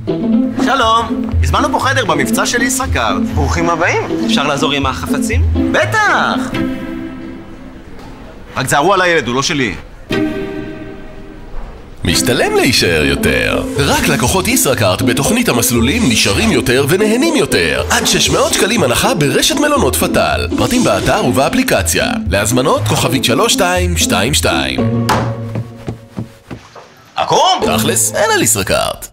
שלום, הזמנו פה חדר במבצע של ישראכרט. ברוכים הבאים. אפשר לעזור עם החפצים? בטח! רק תזהרו על הילד, הוא לא שלי. משתלם להישאר יותר. רק לקוחות ישראכרט בתוכנית המסלולים נשארים יותר ונהנים יותר. עד 600 שקלים הנחה ברשת מלונות פטל. פרטים באתר ובאפליקציה. להזמנות כוכבית 3222. עקום! תכלס, אין על ישראכרט.